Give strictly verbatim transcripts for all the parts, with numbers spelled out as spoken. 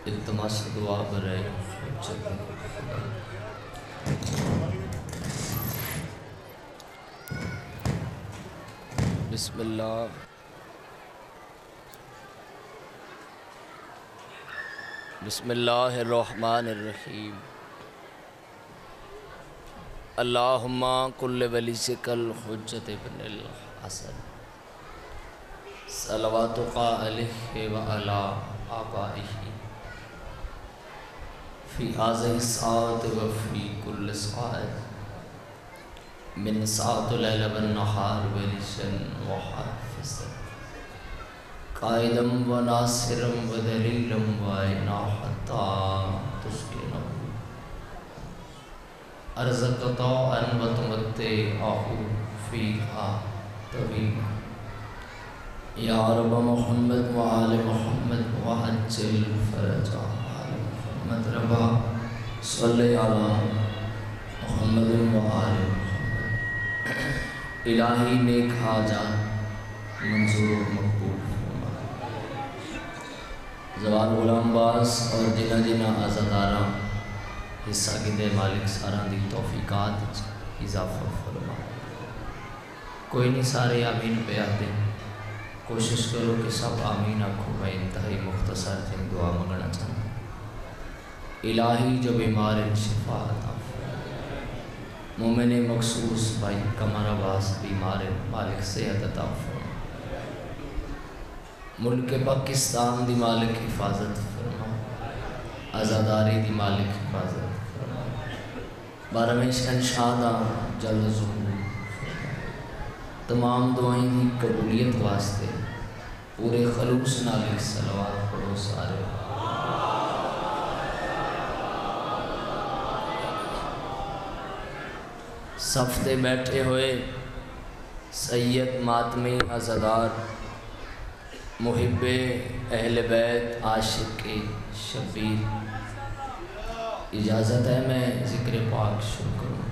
التماس دعا برائے حجت خدا۔ بسم اللہ بسم اللہ الرحمن الرحیم۔ اللہم کل ولیک الحجت ابن الحسن صلواتک علیہ وعلی آبائہ فی هذه الساعة وفی کل ساعة من ساعة اللیل والنہار ورشا وحافظا قائدا وناصرا ودلیلا وعینا حتی تسکنہ ارزق طوعا وتمتعہ فیہا طویلا یا رب محمد وآل محمد وعجل فرجہ محمد ربا صلی علی محمد وآل محمد۔ الہی نیک حاجات منظور مقبول فرما۔ زوال غلام باس اور جنہ جنہ آزادارہ حصہ گدے مالک سارا دی توفیقات اضافہ فرما۔ کوئی نہیں سارے آمین پہ آتے، کوشش کرو کہ سب آمین آنکھوں میں انتہائی مختصر جن دعا مانگنا چاہتا۔ الہی جو بیمار شفا عطا فرما، مومن مخصوص بھائی قمر عباس بیمار مالک صحت عطا فرما، ملک پاکستان دی مالک حفاظت فرما، آزاداری دی مالک حفاظت فرما، بارہویں شہنشاہ دا جل ظہور فرما۔ تمام دعائیں دی قبولیت واسطے پورے خلوص نالی صلوات پڑھو سارے۔ صف تے بیٹھے ہوئے سید ماتمی عزادار محب اہل بیت عاشق شبیر، اجازت ہے میں ذکر پاک شروع کروں۔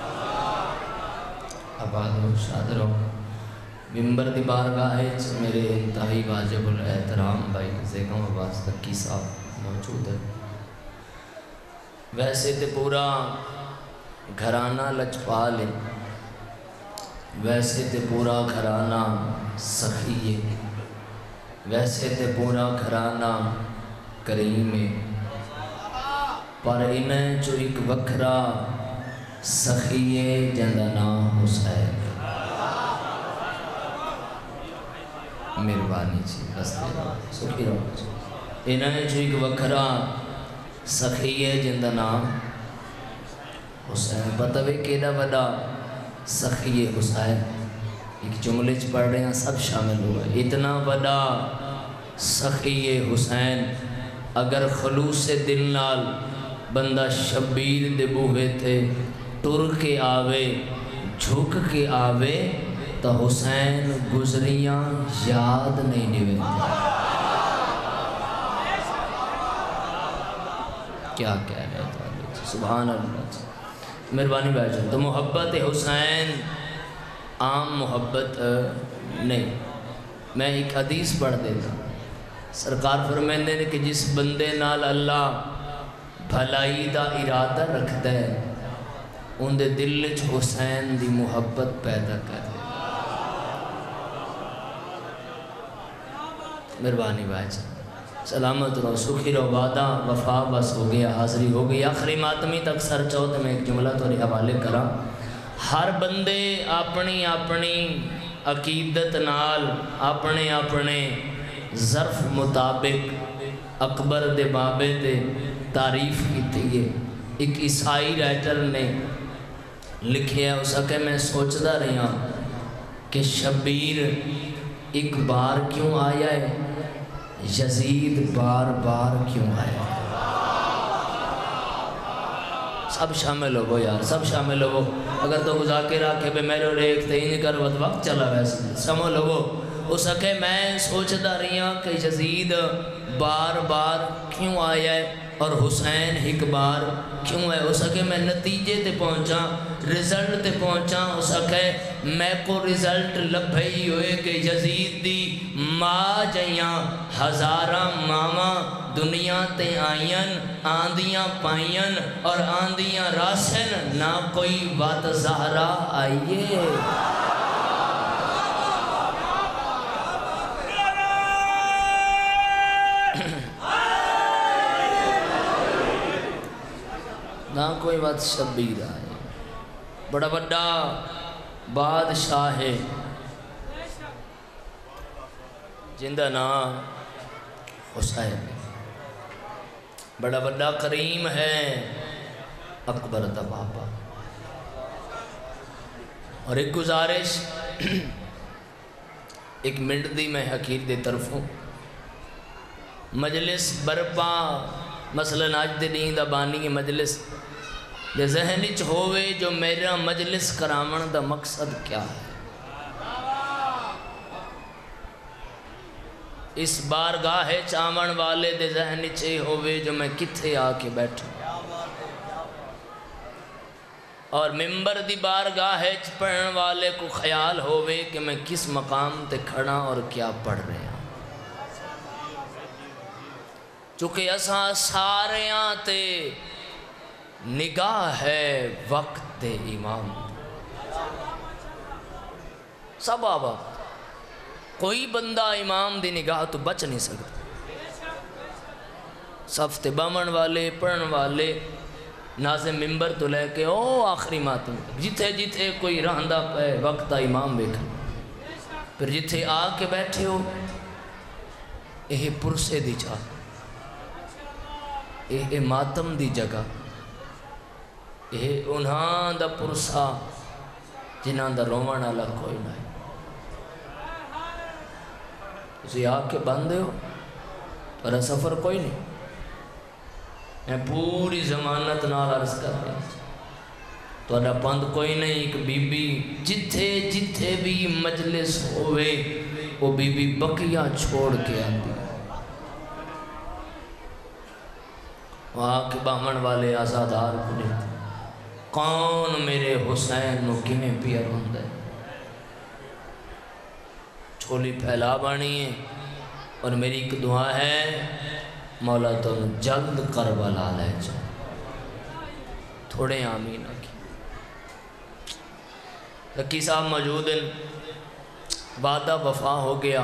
آباد ہو شاد رہو۔ ممبر دی بارگاہ ہے میرے انتہائی واجب الاحترام بھائی زیگم عباس تکی صاحب موجود ہے۔ ویسے تے پورا گھرانہ لجپال ہے، ویسے تے پورا گھرانہ سخی ہے، ویسے تے پورا گھرانہ کریم ہے، پر انہیں جو ایک وکھرا سخی ہے جندہ نام حسین۔ مہربانی جی بس دے رہا سکھی رہا۔ انہیں جو ایک وکھرا سخی ہے جندہ نام حسین۔ پتہ بھی کیڑا بڑا سخی حسین، ایک جملے چ پڑھ رہے ہیں سب شامل ہوا ہے۔ اتنا بڑا سخی حسین اگر خلوص دل نال بندہ شبیر دے بوہے تھے ٹر کے آوے جھک کے آوے تو حسین گزریاں یاد نہیں نوے۔ کیا کہہ رہے ہیں سبحان اللہ۔ مہربانی بیٹھ جائیں۔ تو محبت حسین عام محبت نہیں۔ میں ایک حدیث پڑھ دیتا، سرکار فرمائندے نے کہ جس بندے نال اللہ بھلائی دا ارادہ رکھتا ہے ان دے دل وچ حسین دی محبت پیدا کر دے۔ مہربانی بیٹھ جائیں۔ سلامت رہو سکھی رہو۔ وعدہ وفا بس ہو گیا، حاضری ہو گئی۔ آخری ماتمی تک سر چاہو تو میں ایک جملہ تو حوالے کرا۔ ہر بندے اپنی اپنی عقیدت نال اپنے اپنے ظرف مطابق اکبر دے بابے دے تعریف کی ہے۔ ایک عیسائی رائٹر نے لکھے ہے، اس کہ میں سوچتا رہا کہ شبیر ایک بار کیوں آیا ہے، یزید بار بار کیوں آیا ہے۔ سب شامل ہو یار، سب شامل ہو۔ اگر تو گزا کے رکھے بے میرے ریک تین کر وقت چلا ویسے شامل ہو۔ اس کہ میں سوچتا رہی ہوں کہ یزید بار بار کیوں آیا ہے اور حسین ایک بار کیوں ہے. اس کہ میں نتیجے تے پہنچا رزلٹ تے پہنچا. اس کہ میں کو رزلٹ لبھئی ہوئے کہ یزید دی ماں جیاں ہزاراں ماواں دنیا تے آئین آندیاں پائین اور آندیاں راسن نہ کوئی وات زہرا آئیے. نہ کوئی بات شبیر آئے. بڑا بڑا بادشاہ ہے جندہ نام حسین. بڑا بڑا کریم ہے اکبر دا بابا. اور ایک گزارش ایک منٹ دی میں حقیر دے طرفوں مجلس برپا مثلاً آج دے نہیں دا بانی مجلس دے ذہنی چ ہوئے جو میرا مجلس کرامن دا مقصد کیا ہے. اس بارگاہ چامن والے دے ذہنی چ ہوئے جو میں کتھے آ کے بیٹھا اور ممبر دی بارگاہ پڑھن والے کو خیال ہوئے کہ میں کس مقام تے کھڑا اور کیا پڑھ رہے ہیں. چونکہ اساں ساریاں تے نگاہ ہے وقت دے امام. سب آبا کوئی بندہ امام دی نگاہ تو بچ نہیں سکتا. صف تے بامن والے پڑھن والے نازم ممبر تو لے کے او آخری ماتم جتھے جتھے کوئی رہندہ پہ وقت دا امام بیٹھا. پھر جتھے آ کے بیٹھے ہو یہ پرسے دی چاہ اے ماتم دی جگہ اے انہاں دا پرسا جنہاں دا رومن والا کوئی نہ ہے. تسی آ کے باندھے ہو پر سفر کوئی نہیں. میں پوری ضمانت نال عرض کر رہا ہوں تہاڈا بند کوئی نہیں. ایک بی بی جتھے جتھے بھی مجلس ہوئے وہ بی بی بقیہ چھوڑ کے آتی. وہاں کے باہمن والے آزادار کو لیتے کون میرے حسین نو کمیں پیا روندہ ہے. چھولی پھیلا بانی ہے اور میری ایک دعا ہے مولا تم جلد کربلا لے جا. تھوڑے آمین آکی رکی صاحب موجود ہیں. وعدہ وفا ہو گیا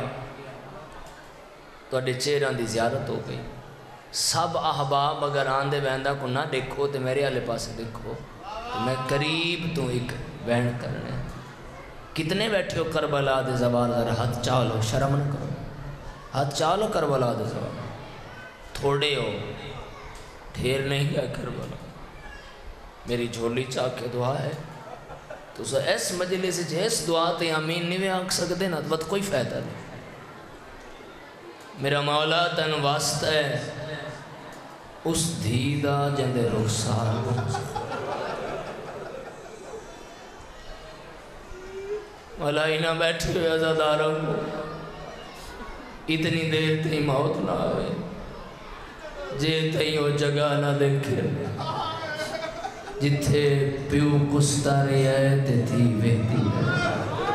تو اڈے چہران دی زیارت ہو گئی. سب احباب اگر آندے بہندہ کو نہ دیکھو تو میرے آلے پاس دیکھو تو میں قریب تو ایک بہن کرنے. کتنے بیٹھے ہو کربلا دے زبان ذرا ہاتھ چالو شرم نہ کرو. ہاتھ چالو کربلا دے زبان تھوڑے ہو ڈھیر نہیں گیا کربلا. میری جھولی چاہ کے دعا ہے تو سو ایس مجلس جیس دعا تے آمین نہیں آنکھ سکتے نا تو کوئی فائدہ نہیں. میرا مولا تن واسطہ ہے اس دھیدہ جندے رخسار مولا ہی نہ بیٹھے ہوئے عزاداروں کو اتنی دیر تھی موت نہ آئے جے تھی وہ جگہ نہ دیکھے جتھے پیو کستا رہی ہے تے تھی ویتی ہے.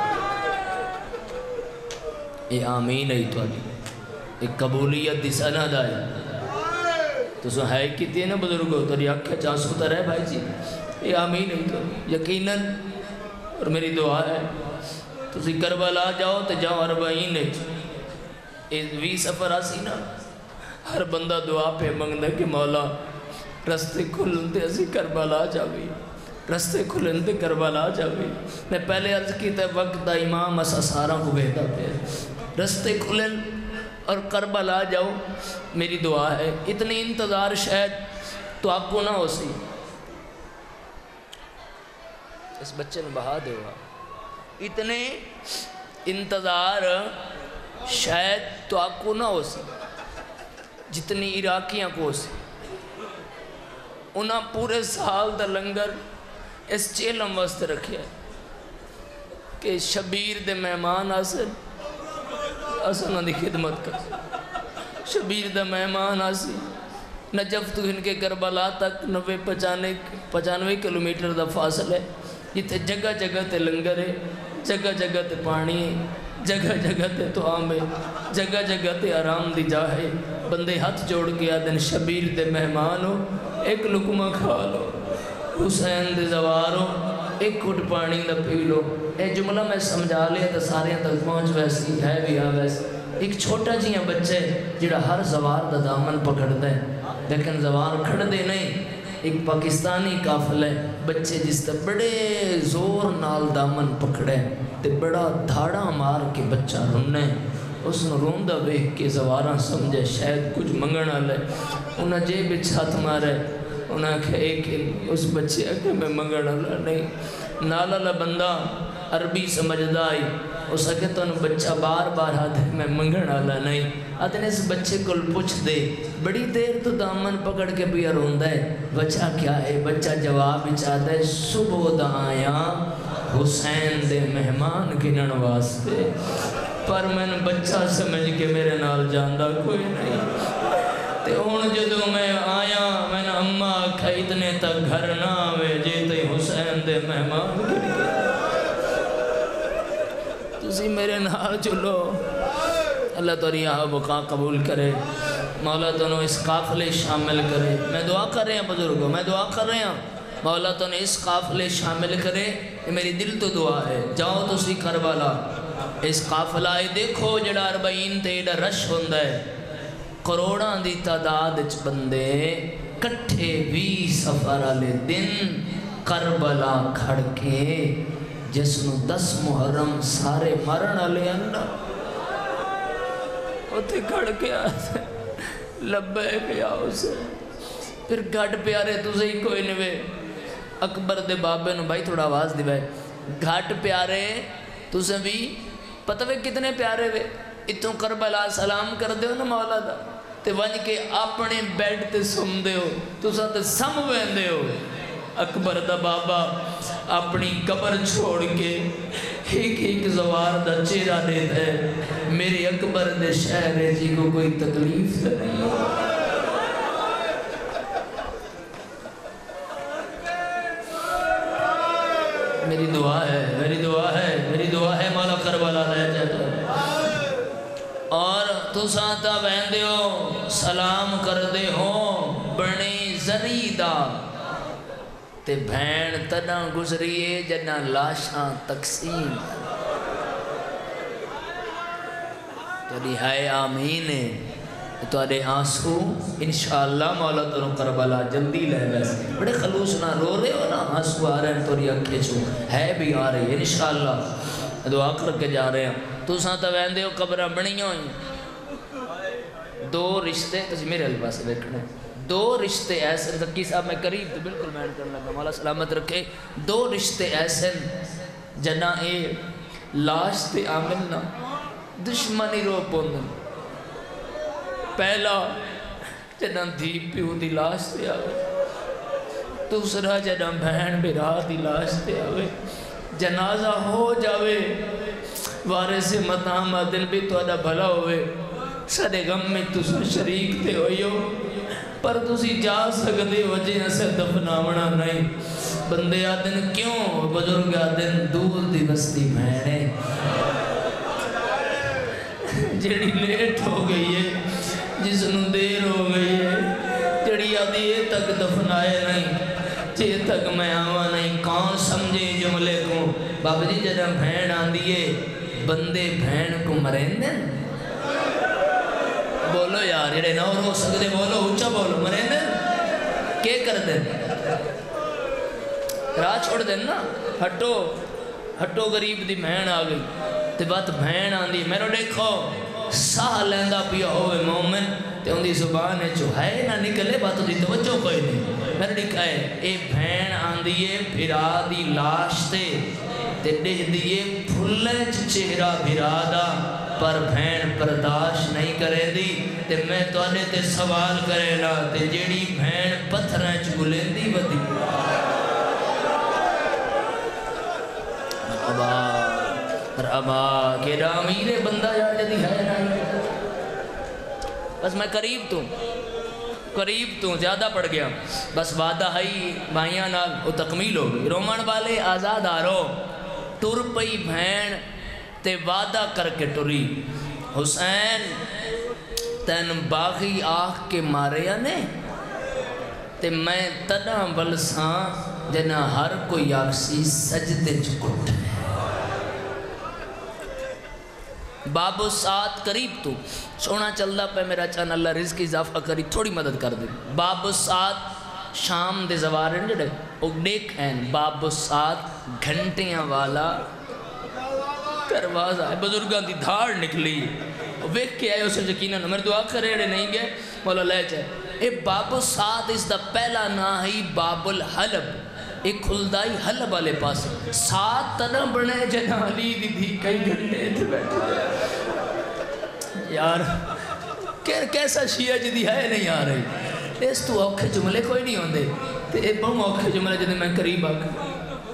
یہ آمین ہے تو ایک قبولیت دی سند آئی تو سو ہے کتی ہے نا بزرگو تو ریا کیا چانسو تر ہے بھائی جی. یہ آمین ہے تو یقیناً اور میری دعا ہے تو سی کربلا جاؤ تو جاؤ اربعین وی سفر آسی نا ہر بندہ دعا پہ منگنا کہ مولا رستے کھلن دے اسی کربلا جاوی رستے کھلن دے کربلا جاوی. میں پہلے عرض کی تے وقت دا امام اسا سارا کو بہتا پہ رستے کھلن اور کربلا جاؤ. میری دعا ہے اتنی انتظار شاید تو آپ کو نہ ہو سی. اس بچے نے بہا دے ہوا اتنے انتظار شاید تو آپ کو نہ ہو سی جتنی عراقیاں کو ہو سی. انہاں پورے سال دا لنگر اس چیلم واسطے رکھے کہ شبیر دے مہمان حاصل اصل انہوں دی خدمت کر شبیر دا مہمان آسی نجف تو ان کے کربلا تک نوے پچانے پچانوے کلومیٹر دا فاصل ہے جتے جگہ جگہ تے لنگر ہے جگہ جگہ تے پانی ہے جگہ جگہ تے توام ہے جگہ جگہ تے آرام دی جا ہے بندے ہاتھ جوڑ کے آدن شبیر دے مہمان ہو ایک لکمہ کھا لو حسین دے زوار ہو ایک کھٹ پانی دا پی لو اے جملہ میں سمجھا لیا تو سارے تک پہنچ ویسی ہے بھی ہاں ویسی ایک چھوٹا جیاں بچے جڑا ہر زوار دا دامن پکڑ دے لیکن زوار کھڑ دے نہیں ایک پاکستانی قافلہ ہے بچے جس تے بڑے زور نال دامن پکڑے تے بڑا دھاڑا مار کے بچہ رونے اس نے روندہ بیک کے زواراں سمجھے شاید کچھ منگنا لے انہاں جے بچ ہاتھ مارے انہاں کہا ایک اس بچے کہ میں منگنا لے نہیں نالا لے بندہ عربی سمجھدا آئی اس نے کہا تو بچہ بار بار ہاتھ میں منگنا لے نہیں آدھنے اس بچے کو پوچھ دے بڑی دیر تو دامن پکڑ کے بھی روندہ ہے بچہ کیا ہے بچہ جواب چاہتا ہے صبح دا آیا حسین دے مہمان گنن واسطے پر میں نے بچہ سمجھ کے میرے نال جاندہ کوئی نہیں تے ہون جدو میں آیا میں نے اممہ کھا اتنے تک گھر نہ آوے جیتے حسین دے مہمان گن گئے تسی میرے نال چلو اللہ تو یہاں بقا قبول کرے مولا تو اس قافلے شامل کرے میں دعا کر رہے ہیں بزرگوں میں دعا کر رہے ہیں مولا تو اس قافلے شامل کرے یہ میری دل تو دعا ہے جاؤ تو سی کربلا اس قافلہ آئے دیکھو جڑا اربعین تے ایڈا رش ہوندہ ہے کروڑاں دی تعداد اچ بندے کٹھے بھی سفر آلے دن کربلا کھڑ کے جس نو دس محرم سارے مرن آلے اندہ ہوتے کھڑ کے آتے لبے گیا اسے پھر گھٹ پیارے تُسے ہی کوئی نوے اکبر دے بابے نو بھائی تھوڑا آواز دی بھائی گھٹ پیارے تُسے بھی پتہ وے کتنے پیارے وے اتوں کربلا سلام کر دے ہو نا مولا دا تے ونج کے اپنے بیڈ تے سم دے ہو تُسا تے سم وین دے ہو اکبر دا بابا اپنی قبر چھوڑ کے ایک ایک زوار دا چہرہ دیتا ہے میرے اکبر دے شہر جی کو کوئی تکلیف نہیں ہو میری دعا ہے میری دعا ہے میری دعا ہے مولا کربلا رہ جاتا ہے اور تو ساتھا بہن دے ہو سلام کر دے ہو بڑی زریدہ تے بھین تنہ گزریے جنہ لاشاں تقسیم تو لہائے آمین تو آدھے آنسو انشاءاللہ مولا تو کربلا جلدی لے ویسے بڑے خلوص نہ رو رہے ہو نا آنسو آ رہے ہیں تو ریا کھیچو ہے بھی آ رہی ہے انشاءاللہ دعا کر کے جا رہے ہیں تو ساتھ ویندے ہو قبرہ بڑی ہوئیں دو رشتے تو میرے البا سے دیکھنے دو رشتے ایسے تکی صاحب میں قریب تو بالکل میں کرنے لگا مولا سلامت رکھے دو رشتے ایسے جنا اے لاش تے آمن نا دشمنی رو پوندن پہلا جنا دھی پیو دی لاش تے آوے دوسرا جنا بہن برا دی لاش تے آوے جنازہ ہو جاوے وارث مطام دل بھی تو ادا بھلا ہوئے سارے غم میں تُسا شریک تے ہوئیو پر تُسی جا سکتے وجہ سے دفناونا نہیں بندے آدن کیوں بزرگ آدن دور دی بستی بہنے جڑی لیٹ ہو گئی ہے جس نو دیر ہو گئی ہے جڑی آدھی یہ تک دفنائے نہیں جے تک میں آوا نہیں کون سمجھے جملے کو بابا جی جڑا بہن آن دیئے بندے بہن کو مرین دیں بولو یار یہ نہ ہو سکتے بولو اچھا بولو مرین دیں کیا کر دیں راہ چھوڑ دیں نا ہٹو ہٹو غریب دی بہن آ گئی تے بات بہن آن دی میرے دیکھو ساہ لیندہ پیا ہوئے مومن تے ان دی زبان ہے جو ہے نہ نکلے باتوں دی توجہ کوئی نہیں میرے دیکھا ہے اے بہن آن دیئے بھرا دی لاش تے تے دیکھ دیئے پھلے چہرہ بھرا دا پر بہن پرداشت نہیں کرے دی تے میں تو آنے تے سوال کرے نا تے جیڑی بہن پتھریں چگلیں دی بدی مرحبا ربا کے رامیرے بندہ جا جدی ہے نا بس میں قریب تو قریب تو زیادہ پڑ گیا بس وعدہ ہائی بھائیاں نال وہ تکمیل ہو گئی رومن والے آزاد آرو ٹر پئی بھین تے وعدہ کر کے ٹری حسین تین باغی آخ کے مارے یا نے تے میں تڑا بلساں جنا ہر کوئی آکسی سجدے چکٹ ہے باب الساعت قریب تو سونا چلدا پہ میرا چان اللہ رزق اضافہ کری تھوڑی مدد کر دے باب الساعت شام دے زوارن جڑے او دیکھ ہیں باب الساعت گھنٹیاں والا دروازہ ہے بزرگاں دی دھاڑ نکلی ویکھ کے آئے اسے یقیناً میرے دعا کرے رہے نہیں گئے مولا لے جائے اے باب الساعت اس دا پہلا نا ہی باب الحلب ایک کھلدائی حلب والے پاس سات تنہ بنے جنا علی دی دی کئی گھنٹے تھے بیٹھے یار کیسا شیعہ جدی ہے نہیں آ رہی اس تو اوکھے جملے کوئی نہیں ہوندے تے بہم اوکھے جملے جدی میں قریب آکھ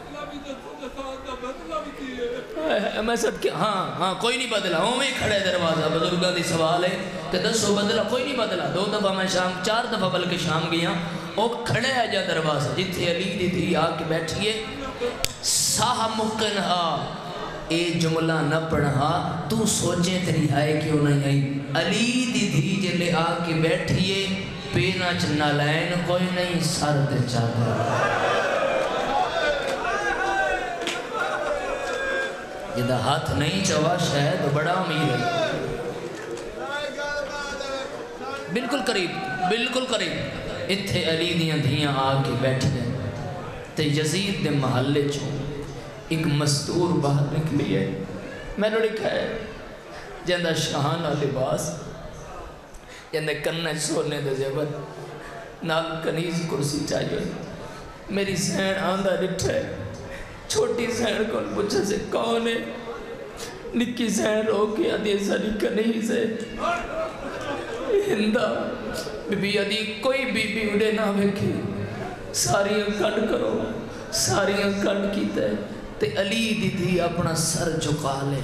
میں سب کہ ہاں ہاں کوئی نہیں بدلا ہوں میں کھڑے دروازہ بزرگاں دی سوال ہے کہ دسو بدلا کوئی نہیں بدلا دو دفعہ میں شام چار دفعہ بلکہ شام گیا وہ کھڑے ہے جا دروازہ جتھے علی دی تھی آ کے بیٹھئے ساہ مکنہا اے جملہ نہ پڑھا تو سوچیں تیری آئے کیوں نہیں آئی علی دی تھی جلے آ کے بیٹھئے پینا چنہ لائن کوئی نہیں سر دے چاہتا جدہ ہاتھ نہیں چوا شاید بڑا امیر ہے بالکل قریب بالکل قریب اتھے علی دیاں دھیاں آ کے بیٹھ گئے تے یزید دے محلے چوں ایک مستور باہر نکلی ہے میں نے لکھا ہے جندہ شاہانہ لباس جندہ کنہ سونے دے زیور نال کنیز کرسی چاہیے میری سین آندہ رٹھ ہے چھوٹی سین کون پوچھا سے کون ہے نکی سین رو کے آدھی ساری کنیز ہے ہندہ بی بی آدھی کوئی بی بی اڑے نہ بیکھے ساریاں کٹ کرو ساریاں کٹ کیتا ہے تے علی دی تھی اپنا سر جھکا لے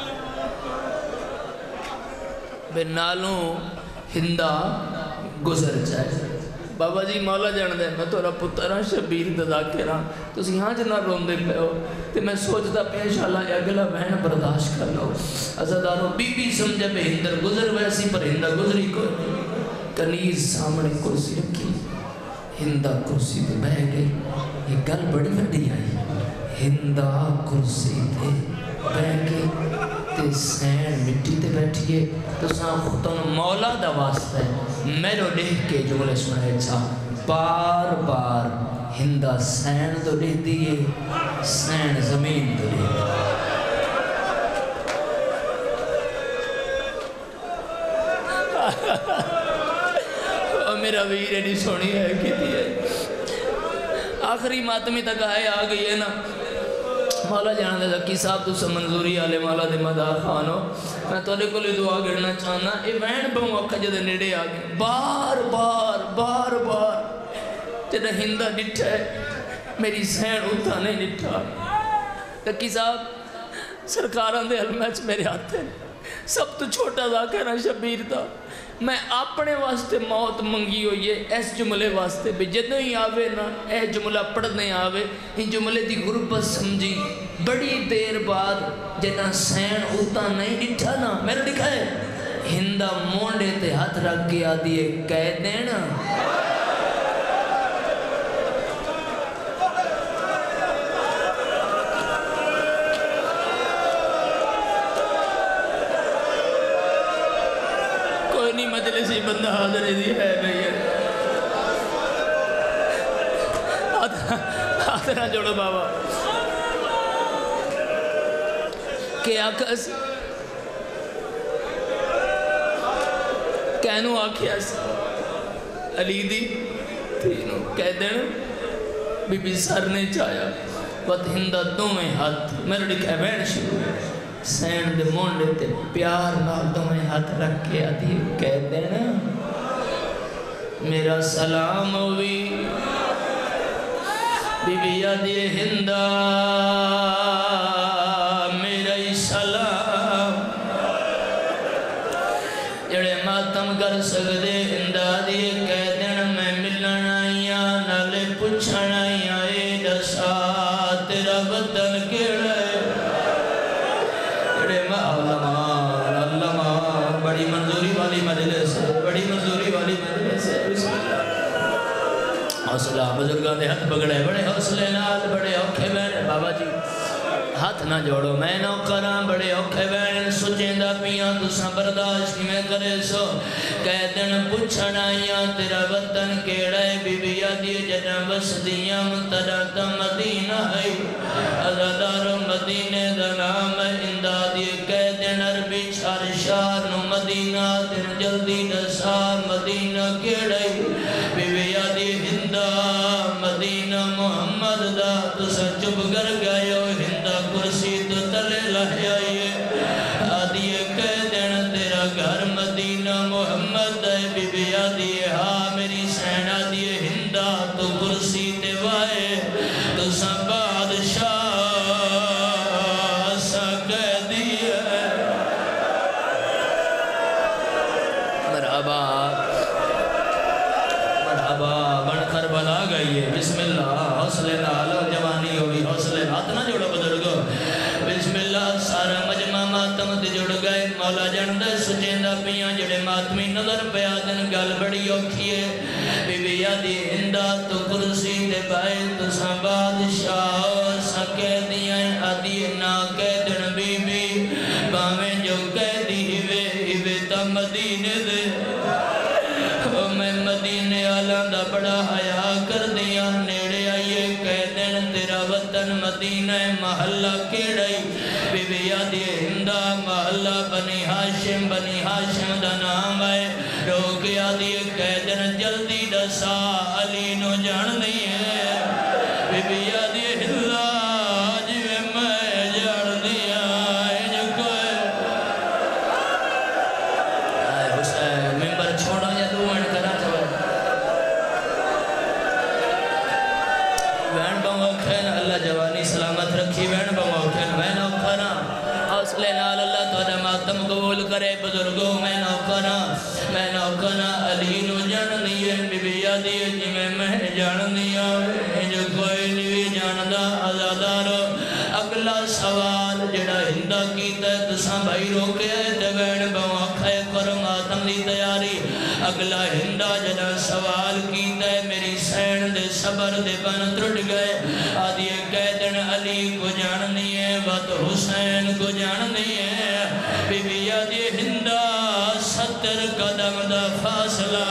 بے نالوں ہندہ گزر جائے بابا جی مولا جان دے میں تو رب پترہ شبیر ددا کے رہا تو اسی ہاں جنہ روم دے پہ ہو تے میں سوچتا پیش اللہ اگلا بہن برداشت کر لو عزدارو بی بی سمجھے بے ہندر گزر ویسی پر ہندہ گزری کوئی کنیز سامنے کرسی رکھی ہندہ کرسی پہ بہ گئی یہ گل بڑی بڑی آئی ہندہ کرسی پہ بہ گئی تے سین مٹی تے بیٹھئے تو ساں خطن مولا دا واسطہ ہے میرو دیکھ کے جملے سنائے چھا بار بار ہندہ سین تو دیکھ دیئے سین زمین تو دیکھ اور میرا ویر نہیں سونی ہے کہتی ہے آخری ماتمی تک آئے آگئی ہے نا مولا جانا دے زکی صاحب تو سے منظوری آلے مولا دے مدار خانو میں تو لے کو لے دعا گرنا چاہنا اے وین بہوں اکھا جدے نیڑے آگئے بار بار بار بار جدے ہندہ ڈٹھا ہے میری سین اتھا نہیں ڈٹھا زکی صاحب سرکاران دے علمیچ میرے ہاتھ ہیں سب تو چھوٹا ذاکرہ شبیر تھا میں اپنے واسطے موت منگی ہوئی ہے اس جملے واسطے بھی جدوں ہی آوے نا اے جملہ پڑھنے آوے ان جملے دی غربت سمجھی بڑی دیر بعد جنا سین اوتا نہیں ڈٹھا نا میں نے لکھا ہے ہندہ مونڈے تے ہاتھ رکھ کے آدھی ہے کہہ دینا مجلسی بندہ حاضر ہے ہے نہیں ہے ہاتھ نہ جوڑو بابا کیا کس کہنو آکھیا علی دی تینوں کہہ دینا بی بی سر نے چاہیا وقت ہندہ دو میں ہاتھ میرے لکھا ہے بین شروع ہے سین دے مونڈے تے پیار نال تو میں ہاتھ رکھ کے آدھی کہہ دینا میرا سلام ہوئی بی بی آدھی ہندہ میرا عیسیٰ کر سکتے ہندا دی کہہ دن میں ملن آئیاں نالے پوچھن آئیاں اے دسا تیرا وطن کیڑا ہے اڑے علماء علماء بڑی منظوری والی مجلس ہے بڑی منظوری والی مجلس ہے بسم اللہ حوصلہ بزرگاں دے ہاتھ پکڑے بڑے حوصلے نال بڑے اوکھے بہن بابا جی ہاتھ نہ جوڑو میں نو کراں بڑے اوکھے بہن سچیندہ پیاں تساں برداشت میں کرے سو کہہ دن پوچھن آئیاں تیرا وطن کیڑا ہے بی بی آدھی جنہ بسدیاں مترات مدینہ ہے ازادار مدینہ دا نام اندادی کہہ دن عربی چار شار نو مدینہ دن جلدی نسار مدینہ کیڑا ہے بی بی آدھی ہندہ مدینہ محمد دا تساں چپ گر گئے ہو ہندہ کرسی تو تلے لہے آئیے آدھیے کہہ دین تیرا گھر مدینہ محمد ہے بی بی آدھیے ہاں میری سین آدھیے ہندہ تو کرسی تے وائے تو سب بادشاہ سا کہہ دیئے مرحبا مرحبا بن کربلا گئیے بسم اللہ حوصلے نال جوانی ہوئی حوصلے ہاتھ نہ جوڑو بزرگو بسم اللہ سارا مجمع ماتم تے جڑ گئے مولا جندہ سچیندہ پیاں جڑے ماتمی نظر پہ آدن گل بڑی اوکھیے بی بی آدھی ہندہ تو کرسی تے پائے تو ساں بادشاہ سا کہہ دیاں آدھی نا کہہ دن بی بی باویں جو کہہ دی ہوئے ہوئے تا مدینے دے میں مدینے آلان دا بڑا حیاء کر دیا نیڑے آئیے کہہ دن تیرا وطن مدینہ محلہ کیڑائی بی بی آدھی ہندہ محلہ بنی ہاشم بنی ہاشم دا نام آئے روکے آدھی کہہ دن جلدی دسا علی نو جان نہیں ہے بی بی آدھی ہندہ جوے میں جان دیا ہے جو کوئے آئے حسین ممبر چھوڑا یا دوان کرا اللہ جوانی سلامت رکھی بین بموکن میں نوکرا حوصلے نال اللہ تو ماتم قبول کرے بزرگوں میں نوکرا میں نوکرا علی نو جان دیئے بی بی آدھیے جی میں میں جان دیا جو کوئی نہیں جاندہ آزادارو اگلا سوال جڑا ہندہ کیتا ہے تساں بھائی روکے تے بین بموکھے کرو ماتم دی تیاری اگلا ہندہ جڑا سوال کیتا ہے میری سین دے صبر دے بن ترٹ گئے آدھیے کہہ دن علی کو جاننی ہے وقت حسین کو جاننی ہے بی بی آدھیے ہندہ ستر قدم دا فاصلہ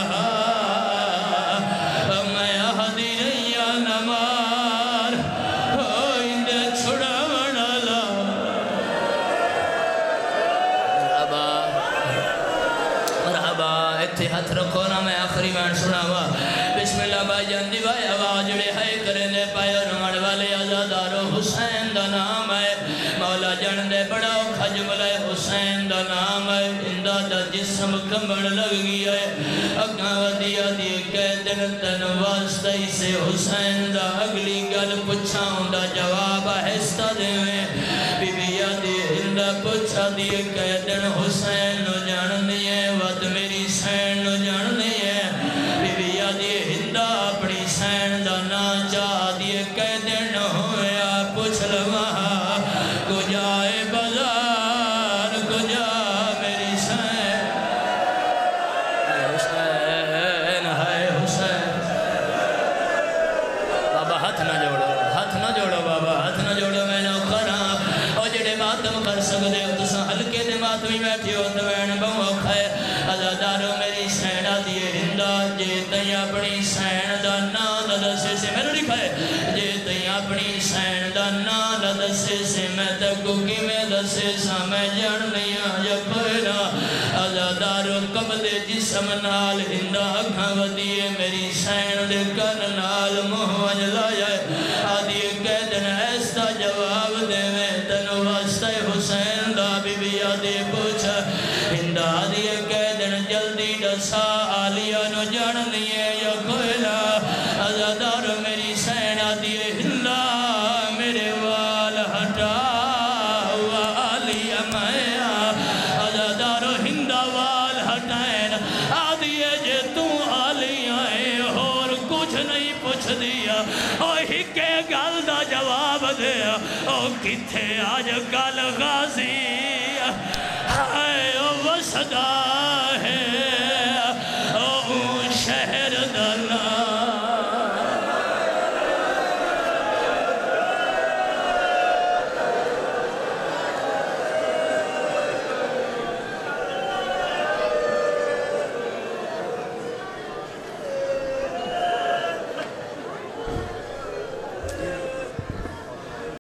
میں آدھی ریا نمار ہوئندے چھڑا منالا مرحبا مرحبا اتھے ہاتھ رکھو نا میں آخری میں سنا ہوا بسم اللہ بھائی جان دی بھائی آواز جڑے ہائے کریں دے پائے رمڑ والے آزادارو حسین دا نام ہے مولا جان دے بڑا خجمل ہے حسین دا نام ہے اندہ دا جسم کمبڑ لگ گیا ہے اگاں ودیا دی کہہ دن تن واسطی سے حسین دا اگلی گل پچھا ہوں دا جواب آہستہ دے میں بی بی آدھی ہندہ پچھا دیئے کہہ دن حسین نو جان دیئے ود میری سین نو جان دیئے بی بی آدھی ہندہ اپنی سین دا نا چاہ دیئے کہہ دن ہویا پچھ لمحہ کو جائے بازار کو جا میری سین اے حسین ہائے حسین بابا ہاتھ نہ جوڑو ہاتھ نہ جوڑو بابا ہاتھ نہ جوڑو میں نو کراں او جڑے ماتم کر سکتے ہو تساں ہلکے دے ماتمی بیٹھے ہو تو میں بہو کھائے آزادارو میری سین آدھیے ہندہ جے تئی اپنی سین دا نا لدسے سے میں لکھا ہے جے تئی اپنی سین دا نا لدسے سے میں تکو کی میں دسے سا میں جان لیا یا پہنا آزادارو قبضے جسم نال ہندہ اکھاں ودیے میری سین دے کن نال محوج لایا ہے آدھیے کہہ دن ایستا جواب دے میں تنو واسطہ حسین دا بی بی آدھیے پوچھا ہندہ آدھیے کہہ دن جلدی ڈسا آلیہ نو جان لیے یا کوئلہ آزادارو میری سین آدھیے ہندہ میرے وال ہٹا ہوا آلیہ میں آزادارو ہندہ وال ہٹائیں دیا او ہکے گل دا جواب دیا او کتھے آج کل غازی ہائے او وسدا ہے